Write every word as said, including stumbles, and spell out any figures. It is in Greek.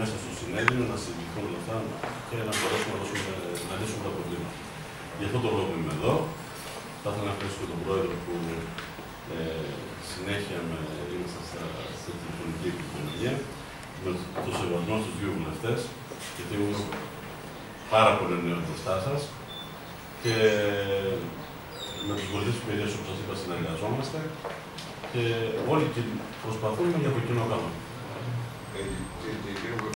μέσα στο συνέδριο να συζητηθούν όλα αυτά και να μπορέσουμε να, δώσουμε, να λύσουμε τα προβλήματα. Γι' αυτό το λόγο είμαι εδώ. Θα ήθελα να ευχαριστήσω τον Πρόεδρο που ε, συνέχεια με ήμασταν στη τηλεφωνική επικοινωνία, με το σεβασμό στους δύο βουλευτές, γιατί είμαι πάρα πολύ νέο μπροστά σας και με τους βουλευτές της περιοχής, όπως σας είπα, συνεργαζόμαστε και όλοι προσπαθούμε για το κοινό καλό.